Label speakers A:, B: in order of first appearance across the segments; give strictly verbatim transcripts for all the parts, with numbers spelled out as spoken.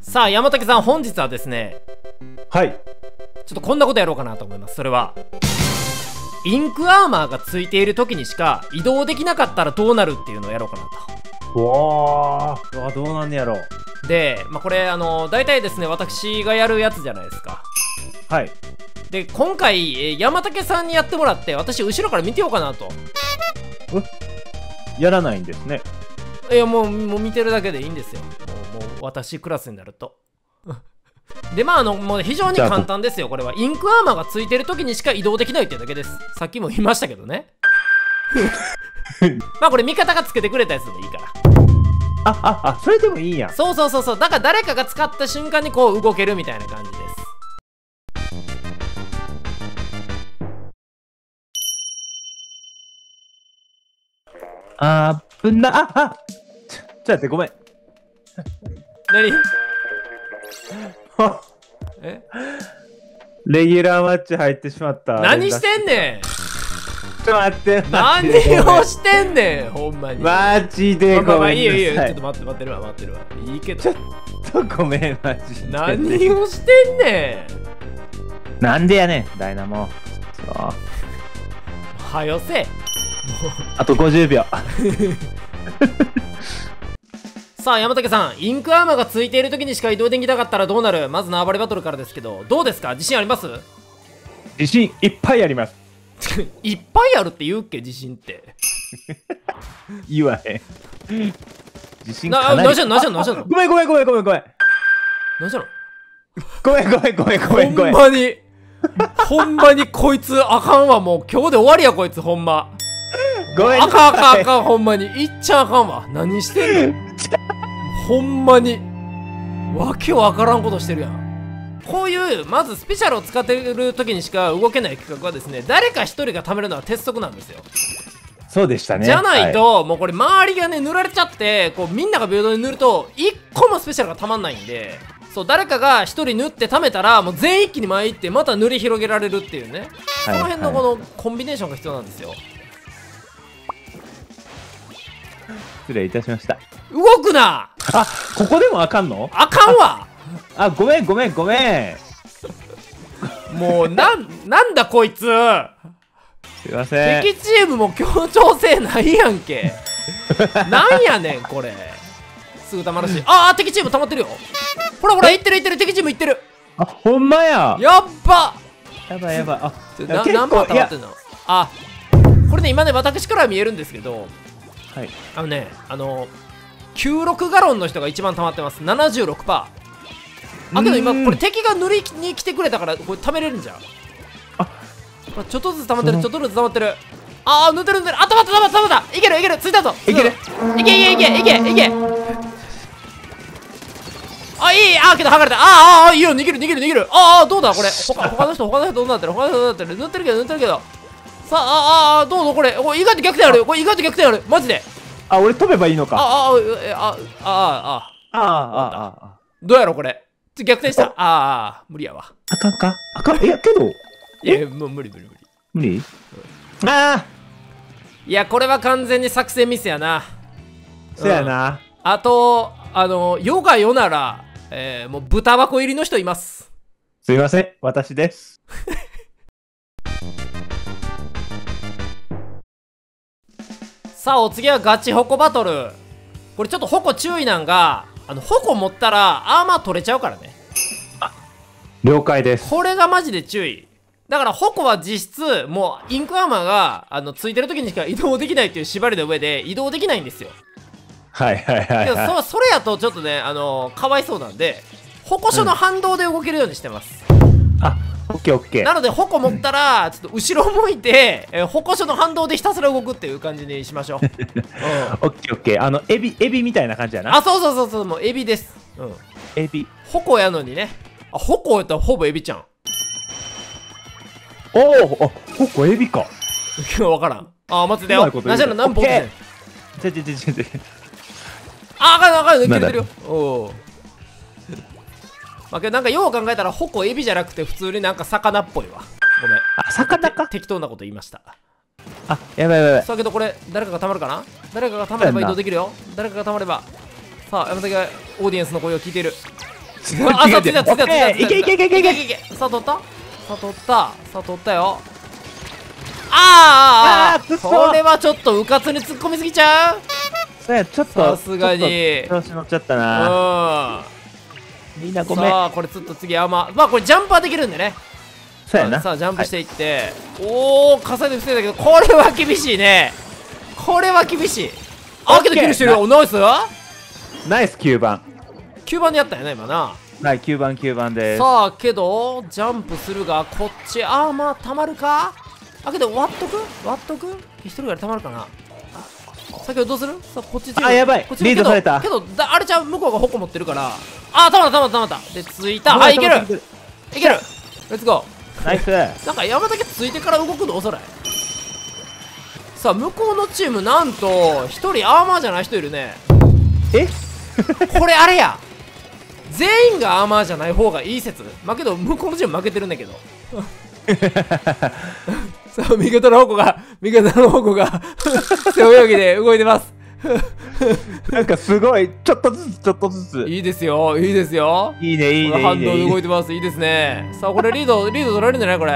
A: さあ山竹さん、本日はですね、
B: はい。
A: ちょっとこんなことやろうかなと思います。それはインクアーマーがついている時にしか移動できなかったらどうなるっていうのをやろうかな
B: うわー、うわどうなんねやろう。
A: と。で、まあ、これあの大体ですね、私がやるやつじゃないですか。
B: はい。
A: で今回、えー山竹さんにやってもらって、私後ろから見てようかなと。
B: やらないんですね。
A: いやもう、もう見てるだけでいいんですよ。もう、もう私クラスになるとでまああのもう非常に簡単ですよ。これはインクアーマーがついてる時にしか移動できないっていうだけです。さっきも言いましたけどねまあこれ味方がつけてくれたやつでもいいから。
B: あ、あ、あ、それでもいいんや。
A: そうそうそうそう。だから誰かが使った瞬間にこう動けるみたいな感じです。
B: あーぶな、あ、あちょ、ちょっと待って、ごめん。
A: 何え
B: レギュラーマッチ入ってしまった。
A: 何してんねん。
B: ちょっと待って。
A: 何をしてんねんほんまに。
B: マジで
A: まあまあまあ
B: ごめんなさい。
A: いいよいいよ。ちょっと待って待ってるわ待ってるわ。いいけど。
B: ちょっとごめん、マジで。
A: 何をしてんね
B: ん。なんでやねん、ダイナモ。そう。
A: はよせ。
B: あとごじゅうびょう。
A: さあ山竹さん、インクアーマーがついている時にしか移動できなかったらどうなる？まず縄張りバトルからですけど、どうですか？自信あります？
B: 自信いっぱいあります。
A: いっぱいあるって言うっけ、自信って
B: 言わへん。自信
A: な、
B: かなり。
A: 何したの何したの何したの
B: ごめんごめんごめんごめんごめん。
A: 何したの？
B: ごめんごめんごめんごめんごめん。
A: ほんまにほんまにこいつあかんわ。もう今日で終わりやこいつ。ほんま
B: ごめん
A: あかんあかんあかん。ほんまにいっちゃあかんわ。何してんのほんまにわけわからんことしてるやん。こういうまずスペシャルを使ってる時にしか動けない企画はですね、誰か一人が貯めるのは鉄則なんですよ。
B: そうでしたね。
A: じゃないと、
B: は
A: もうこれ周りがね塗られちゃって、こうみんなが平等に塗るといっこもスペシャルがたまんないんで、そう誰かがひとり塗って貯めたらもう全員一気に前行ってまた塗り広げられるっていうね、その辺のこのコンビネーションが必要なんですよ。
B: 失礼いたしました。
A: 動くな
B: あ、ここでもあかんの？
A: あかんわ。
B: あ、ごめんごめんごめん。
A: もうなんなんだこいつ。
B: すいません。
A: 敵チームも協調性ないやんけなんやねんこれ。すぐたまるし。ああ敵チーム溜まってるよ。ほらほらいってるいってる。敵チームいってる。
B: あ、ほんまや。
A: やっば。
B: やばいやばい。あ、
A: な何番溜まってんの？あ、これね今ね私からは見えるんですけど、
B: はい。
A: あのね、あのきゅうじゅうろくガロンの人が一番溜まってます。 ななじゅうろくパーセント。 あ、けど今これ敵が塗りに来てくれたからこれ溜めれるんじゃん。
B: あ、
A: ほらちょっとずつ溜まってる、ちょっとずつ溜まってる。ああ塗ってる塗ってる。あ、溜まった溜まった溜まった。いけるいける。ついたぞ。
B: いける。
A: いけいけいけいけいけ。あ、いい。あ、けど剥がれた。あーあーいいよ。逃げる逃げる逃げる。ああどうだこれ。他他の人他の人どうなってる。他の人どうなってる。塗ってるけど塗ってるけど。さあ、ああどうぞこれ。これ意外と逆転ある。これ意外と逆転あるマジで。
B: あ、俺飛べばいいのか。
A: ああああああ
B: ああああ。
A: どうやろこれ。逆転した。ああ無理やわ。
B: あかんか。あかん。いやけど。
A: いやもう無理無理無理
B: 無理。ああ。
A: いやこれは完全に作戦ミスやな。
B: そやな。
A: あとあの世が世なら、えー、もう豚箱入りの人います。
B: すいません、私です
A: さあお次はガチホコバトル。これちょっとホコ注意なんが、あのホコ持ったらアーマー取れちゃうからね。
B: 了解です。
A: これがマジで注意。だからホコは実質もうインクアーマーがあのついてる時にしか移動できないっていう縛りの上で移動できないんですよ。
B: はいはいはい、
A: けど
B: はい、
A: そそれやとちょっとねあのー、かわいそうなんで、ホコ書の反動で動けるようにしてます、
B: うん、あ、オッケーオッケー。
A: なのでホコ持ったらちょっと後ろ向いて、えー、ホコ書の反動でひたすら動くっていう感じにしましょう、うん、
B: オッケーオッケー。あのエビエビみたいな感じやな。
A: あ、そうそうそうそう、もうエビです。うん、
B: エビ
A: ホコやのにね。あ、ホコやったらほぼエビちゃん。
B: おお、あ、ホコエビか。
A: 分からん。あ、待ってたよ。なしら何本で
B: ちょちょちょちょちょ。
A: あ、あかんあかん、抜けてるよ。おお。まあ、けどなんかよう考えたらホコエビじゃなくて普通になんか魚っぽいわ。ごめん。
B: あ、魚か。
A: 適当なこと言いました。
B: あ、やばいやばいやばい。
A: さあけどこれ誰かがたまるかな。誰かがたまれば移動できるよ。誰かがたまれば。さあ山崎がオーディエンスの声を聞いている。 あ、さあ、ついたついたついた。
B: いけいけいけいけいけいけ。
A: さあ、取ったさあ、取ったさあ、取ったよ。あーあーあー、
B: くそ
A: これはちょっとうかつに突っ込みすぎちゃう。
B: そうや、ちょっと
A: さすがに
B: ちょっと調子乗っちゃった
A: う
B: な。
A: ん。
B: みんなごめん。
A: さあ、これちょっと次、あままあこれジャンプはできるんでね。
B: そうやな。
A: さあ、ジャンプしていって、おお、重ねて防いだけど、これは厳しいね。これは厳しい。あ、けどキルしてるよ。ナイス。
B: ナイスきゅうばん。
A: きゅうばんでやったよね、今な。
B: はい、きゅうばんきゅうばんです。
A: さあ、けどジャンプするが、こっちアーマーたまるか。あ、けど割っとく割っとく一人ぐらいたまるかな。先ほどどうする。さあ、こっち
B: あ、やばい、
A: こっち
B: リードされた。
A: けどけどだあれちゃう、向こうが矛持ってるから。あ、たまったたまったたまったで、ついた。あ、いけるいける。レッツゴー。
B: ナイス。
A: なんか山竹ついてから動くの遅い。さあ、向こうのチームなんとひとりアーマーじゃない人いるね。
B: え
A: これあれや、全員がアーマーじゃない方がいい説。まあけど向こうのチーム負けてるんだけどさあ、味方の方向が味方の方向が背泳ぎで動いてます
B: なんかすごい、ちょっとずつちょっとずつ。
A: いいですよ、いいですよ。
B: いいね、いいね、いいね。
A: 反動で動いてます。いいですね。さあ、これリードリード取られるんじゃないこれ。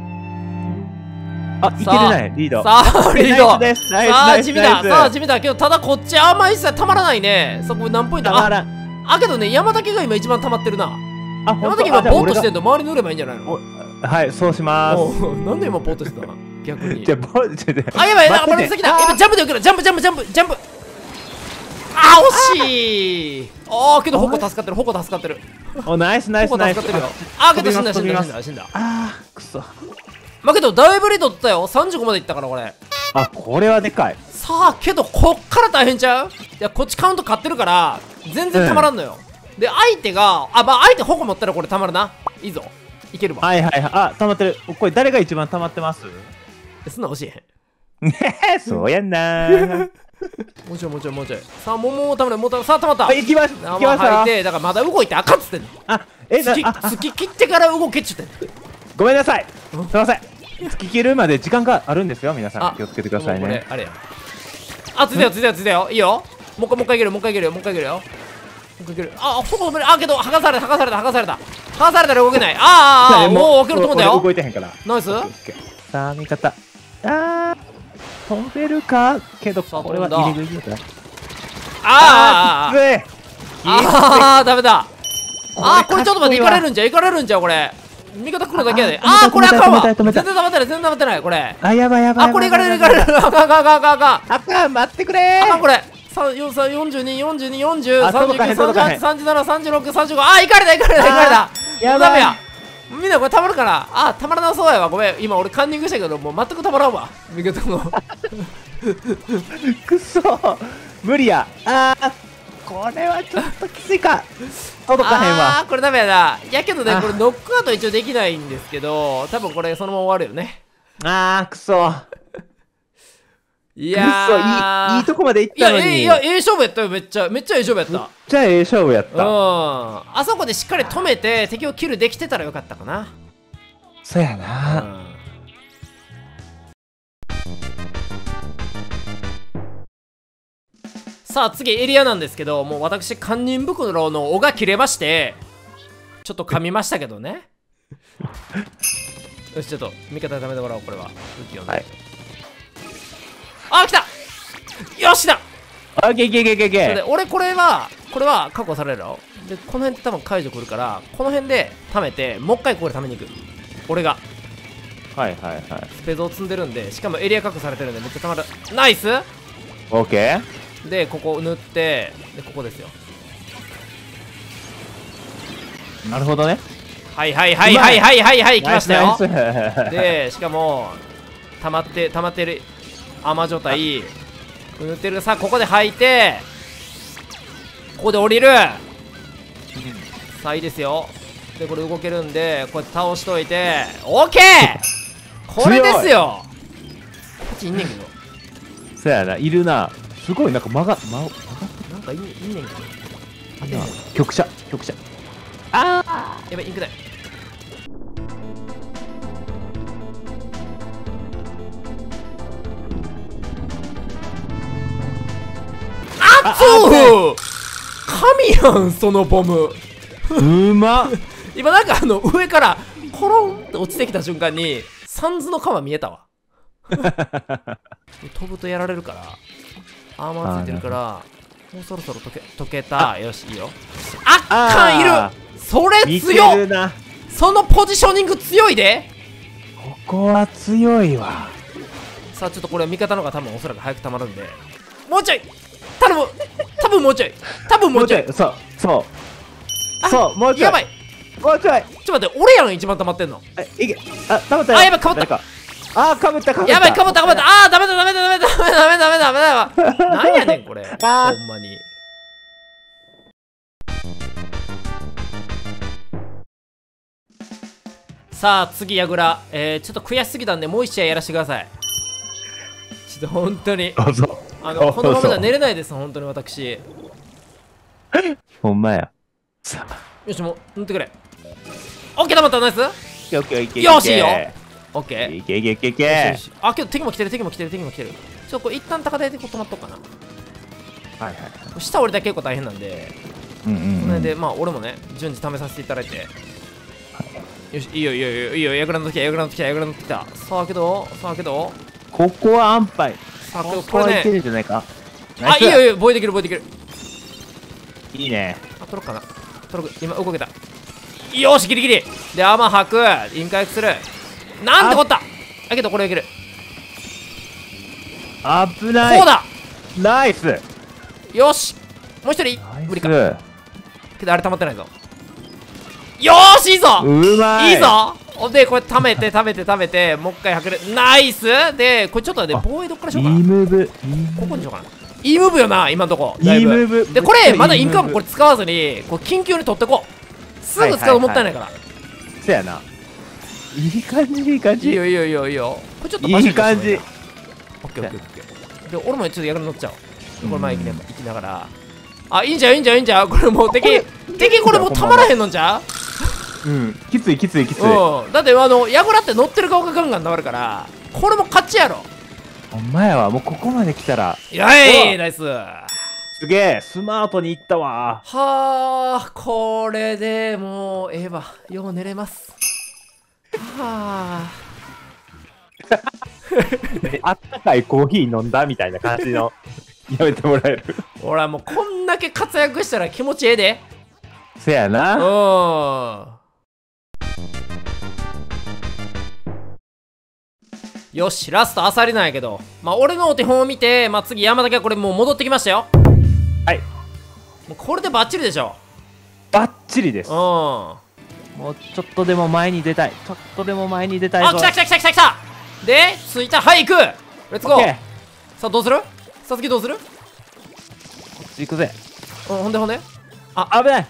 B: あ、いけるね、リード。
A: さあ、リード。
B: ナイスナイス
A: さあ、
B: ナイス
A: 地味だ。さあ、地味だ。けど、ただこっちあんま一切たまらないね。そこ何ポイント。
B: たまらん。
A: あ、けどね、山竹が今一番たまってるな。
B: あ、
A: 山竹今ボーっとしてんと周り塗ればいいんじゃないの。
B: はい、そうします。
A: なんで今ボーっとしてたの逆に。
B: じゃあ、ボーちょっと。
A: あ、やばい、なんかこれ先だ。今ジャンプで受ける。ジャンプジャンプジャンプジャンプ。あ、惜しい。あー、けど矛助かってる。矛助かってる。
B: お、ナイスナイスナイス。
A: 助かってるよ。あ、けど死んだ死んだ死んだ死んだ。
B: あー、くそ。
A: まあけどだいぶリード取ったよ。さんじゅうごまでいったからこれ。
B: あ、これはでかい。
A: さあ、けどこっから大変ちゃう。いや、こっちカウント勝ってるから全然たまらんのよ。で、相手が、あ、まあ相手矛持ったらこれたまるな。いいぞ、いけるわ。
B: はいはいはい。あ、溜まってる。これ誰が一番溜まってます？
A: そんな教えへん。
B: ねえ、そうやんなー。
A: もうちょいもうちょいもうちょい。さあ、もうもうたまる。もうたまる。さあ、たまった。
B: あ、行きまし
A: あ、
B: 行きまし
A: 吐いて、だからまだ動いてあかんっつってんの。
B: あ、え、な、
A: 突き
B: あ、
A: 突き切ってから動けっちゅってんの。
B: ごめんなさい。す
A: ん
B: みません。突き切るまで時間があるんですよ、皆さ
A: あ
B: ん。気をつけてください
A: もうこれ
B: ね。
A: あれや。あ、ついたよついたよついたよ。いいよ。もう一回もう一回いけるもう一回いけるよもう一回いけるよ。もう一回いける。あ、そこ止める。あ、けど剥がされた剥がされた剥がされた剥がされたら動けない。あーあーあー、もう起きると思ったよ。
B: 動いてへんから。
A: ナイス。
B: さあ、味方。あー、飛べるかけど、
A: さあ
B: これは
A: 飛んだ
B: 入れ食いだ。
A: あーあーあー
B: あー、きつい。
A: あー、ダメだ。あー、これちょっと待って、行かれ
B: る。
A: るんじゃう行かれるんじゃうこれ。味方来るだけやで。
B: ああ
A: あー、これあかんわ。全
B: 止めた止めた
A: 然溜まってない全然溜まってないこれ。
B: あ、やばいやばい。
A: あ、これ行かれる行かれる。あかんあかんあかんあかんあかん。
B: あかん、待ってくれー。
A: あかんこれ。さん、よん、さん、よんじゅうに、よんじゅうに、よんじゅう、
B: あ
A: さんじゅうきゅう、
B: 届かへん
A: さんじゅうはち、さんじゅうなな、さんじゅうろく、さんじゅうご。あー、行かれた行かれた行かれた。
B: やばい
A: ダメや。みんなこれたまるかな。あ、たまらなそうやわ。ごめん。今俺カンニングしたけど、もう全くたまらんわ。味方の。
B: くそー、無理や。あー、これはちょっときついか。届かへんわ。
A: あー、これダメやな。やけどね、
B: あ
A: これノックアウト一応できないんですけど、多分これそのまま終わるよね。
B: あー、くそ。
A: い
B: くっそ、
A: やー。
B: いい、いいとこまで行っ
A: いや、
B: たのに。
A: えいや、ええ勝負やったよ。めっちゃ、めっちゃええ勝負やった。
B: じゃあ、ええ勝負やっ
A: うん。
B: た。
A: あそこでしっかり止めて敵をキルできてたらよかったかな。
B: そうや
A: う
B: な。
A: ん。さあ次エリアなんですけど、もう私堪忍袋の尾が切れまして、ちょっと噛みましたけどね。よし、ちょっと味方で貯めてもらおう。これは武器をね。
B: はい。
A: あ、来た。よしだ。
B: あ、いけいけいけいけい
A: で
B: け。
A: 俺これはこれは確保されるよ。でこの辺って多分解除来るから、この辺で貯めてもう一回これ貯めに行く。俺が
B: はいはいはい。
A: スペゾを積んでるんで、しかもエリア確保されてるんでめっちゃたまる。ナイス。
B: オッケ
A: でここ塗って、でここですよ。
B: ー。なるほどね。
A: はいはいはいはいはいはいはい、来ましたよ。
B: ナイスナイス。
A: でしかも溜まって溜まってる甘状態塗ってる。さあここで吐いて、ここで降りる。さあいいですよ。でこれ動けるんでこうやって倒しといて、オッケー。これですよ。こっちいんねんけど、
B: そうやな、いるな。すごい、なんか間が、間を、
A: なんかいんいんねんけど、あ
B: 間が、局者、局者。あ
A: やばい、インクだい。あっつー、神やんそのボム。
B: うまっ。
A: 今なんかあの上からコロンって落ちてきた瞬間にサンズの鎌見えたわ。飛ぶとやられるからアーマーついてるからもうそろそろ溶け溶けた。よしいいよ。あっかんいる。それ強っ。そのポジショニング強いで。
B: ここは強いわ。
A: さあちょっとこれは味方の方が多分おそらく早く溜まるんでもうちょい頼む。多分もうちょい多分もうちょい。
B: そうそうそうもうちょい。
A: やばい。
B: もうちょい。
A: ちょっと待って、俺やん一番溜まってんの。
B: いけ。あ、溜まったよ。
A: あ、やばい、かぶった。
B: あー、かぶったかぶった。
A: やばい、かぶったかぶった。あー、ダメだダメだダメだダメだダメだダメだダメだ。なんやねんこれ。ほんまに。さあ次矢倉、えー、ちょっと悔しすぎたんでもう一試合やらせてください。ちょっと本当に
B: どうぞ。
A: あのこのままじゃ寝れないです本当に私。
B: ほんまや。さあ
A: よしもう乗ってくれ。オッケー、溜まった。ナイス。
B: よしいけ
A: よしいいよ。オッケー。
B: いけいけいけいけ。
A: あ、けど敵も来てる敵も来てる敵も来てる。ちょっとこれ一旦高台でこう止まっとくかな。
B: はいはい。
A: 下降りたら結構大変なんで、
B: うんうんうん。
A: それでまあ俺もね順次試させていただいて。よし、いいよいいよいいよいいよ。ヤグラの時はヤグラの時はヤグラの時だ。さあけどさあけど
B: ここは安牌。
A: さあけどこれね。
B: いけるんじゃないか。
A: あ、いいよいいよ。防衛できる防衛できる。
B: いいね。
A: あ、取ろうかな。取ろう。今動けた。よしギリギリでアーマー吐く。イン回復する。なんてこった。だけどこれいける。
B: 危ない。
A: こうだ。
B: ナイス。
A: よしもう一人無理か。けどあれ溜まってないぞ。よーしいいぞ。
B: うまい。
A: いいぞ。ほんでこれ溜めて溜めて溜めてもう一回吐く。ナイスでこれちょっとね防衛どっからしようかな。
B: いいムーブ。
A: ここにしようかな。いいムーブよな今んとこ。
B: いいムーブ
A: でこれまだインカムこれ使わずにこう緊急に取ってこう。すぐ使うともったいないから。
B: そやな。いい感じいい感じ。
A: いいよいいよいいよいいよ。これちょっと
B: いい感じ。
A: オッケーオッケーオッケー。で俺もちょっとやる乗っちゃおう。これ前行きな行きながら。あ、いいんじゃんいいんじゃんいいんじゃん。これもう敵敵これもうたまらへんのんちゃう。
B: うん、きついきついきつい。
A: うん、だってあのヤグラって乗ってる顔がガンガン治るからこれも勝ちやろ。
B: ほんまやわ。もうここまで来たら
A: やいナイス。
B: すげえスマートにいったわ。
A: はあこれでもうええわ。よう寝れます。はあ
B: あったかいコーヒー飲んだみたいな感じのやめてもらえる。
A: 俺はもうこんだけ活躍したら気持ちええで。
B: せやな。
A: うん。よしラストアサリなんやけど、まあ俺のお手本を見て、まあ次山崎はこれもう戻ってきましたよ。
B: はい
A: もうこれでバッチリでしょ。
B: バッチリです。
A: うん。
B: もうちょっとでも前に出たい。ちょっとでも前に出たいぞ。
A: あ、来た来た来た来た来た。で着いた。はい行く。レッツゴー。さあどうする。さつきどうする。
B: こっち行くぜ。
A: うん、ほんでほんで。
B: あ、危ない。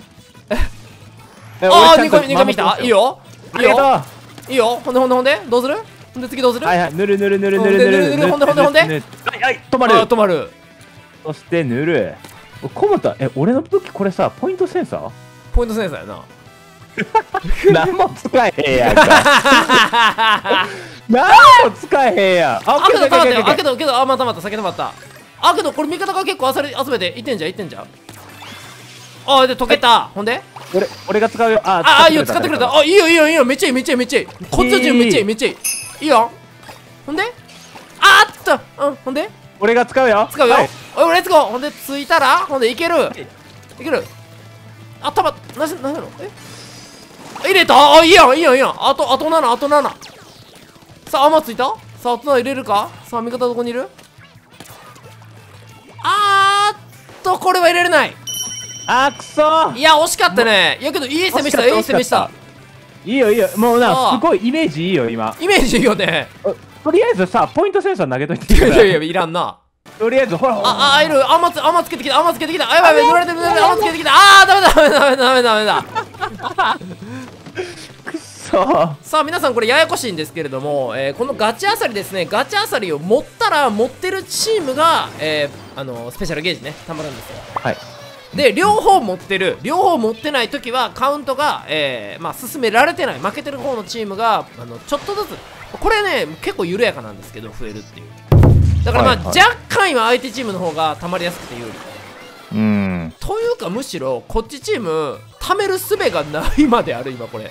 A: ああにかいめにかいめ来た。いいよいいよ
B: あ
A: いいよ。ほんでほんでほんでどうする。ほんで次どうする。
B: はいはい、ぬるぬるぬるぬるぬるぬる。
A: ほんでほんでほんで。
B: はいはい、止まる。
A: あ、止まる。
B: そしてぬる。コバタ、え、俺の武器これさ、ポイントセンサー
A: ポイントセンサーやな。
B: 何も使えへんやんか。何も使えへんやん。
A: あ、けど、たまったよ。あ、けど、けど、あ、またまた、先止まった。あ、けど、これ味方が結構集め集めて、いってんじゃん、いってんじゃん。あ、で、溶けた。ほんで
B: 俺、俺が使うよ。あ、
A: あ、いいよ、使ってくれた。あ、いいよ、いいよ、いいよ。めっちゃいい、めっちゃいい、めっちゃいい。こっちのチームめっちゃいい、めっちゃいい。いいよ。ほんであっと、うん、ほんで
B: 俺が使うよ。
A: 使うよ。おい、レッツゴー。ほんで、着いたら、ほんで、いける。いける。あ、たま、なし、なんやろえ入れた。あ、いいやん、いいやん、いいやん。あと、あとなな、あとなな。さあ、甘ついた。さあ、あとなな入れるか。さあ、味方どこにいる。あーっと、これは入れれない。
B: あー、くそー。
A: いや、惜しかったね。いやけど、いい攻めした、いい攻めした。
B: いいよ、いいよ。もうな、すごいイメージいいよ、今。
A: イメージいいよね。
B: とりあえずさ、ポイントセンサー投げといていいか。
A: いやいや、いらんな。
B: とりあえず、ほら、
A: あ、あ、いる。甘つ、甘つけてきた、甘つけてきた。あ、やばいやばい、塗られてる、塗られてる、甘つけてきた。あー、ダメだ、ダメだ、ダメだ、ダメだ、ダメだ。
B: くそ。
A: さあ皆さんこれややこしいんですけれども、えー、このガチアサリですね、ガチアサリを持ったら持ってるチームが、えー、あのスペシャルゲージねたまるんですよ。
B: はい。
A: で両方持ってる両方持ってない時はカウントが、えー、まあ進められてない負けてる方のチームがあのちょっとずつこれね結構緩やかなんですけど増えるっていう。だからまあ、はいはい、若干今相手チームの方がたまりやすくて有利。
B: うん
A: というかむしろこっちチーム貯める術がないまである今これ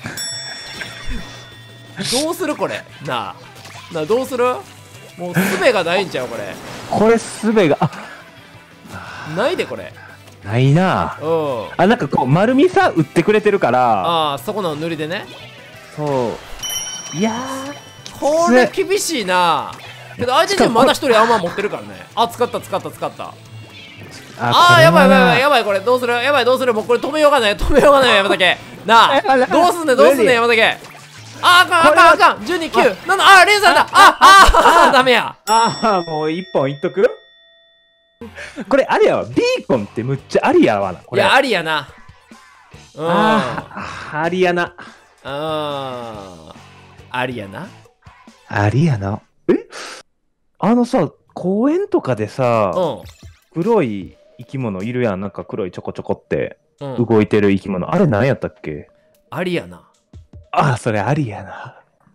A: どうするこれなあなあどうするもう術がないんちゃうこれ
B: これすべがあ
A: ないでこれ
B: ないな
A: うん
B: あなんかこう丸みさ売ってくれてるから
A: ああそこの塗りでね
B: そういや
A: これ厳しいなけど相手チームまだ一人アーマー持ってるからねあ使った使った使った
B: あ
A: あーやばいやばいやばいやばいこれどうするやばいどうするもうこれ止めようがない止めようがない山竹なあどうすんねんどうすんねん山竹あーあかんあかんあかんじゅうに、きゅう、ななあーレーザーだあああダメや
B: ああもう一本いっとくこれあれやわビーコンってむっちゃありやわなこれ
A: いやありやなうん
B: ああありやな
A: あありやな
B: ありやなえあのさ公園とかでさ
A: う
B: 黒い生き物いるやんなんか黒いちょこちょこって
A: んうん
B: 動いてる生き物あれ何やったっけ
A: ありやな
B: ああそれありやな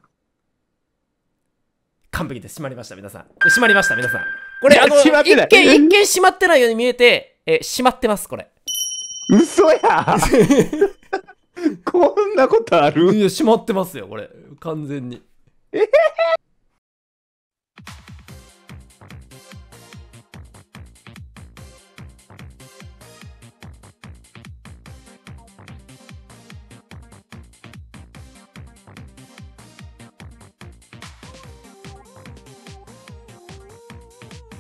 A: 完璧です閉まりました皆さん閉まりました皆さんこれあの
B: 閉まってない
A: 一見一見閉まってないように見えてえ閉まってますこれ
B: 嘘やこんなことある
A: いや閉まってますよこれ完全に
B: え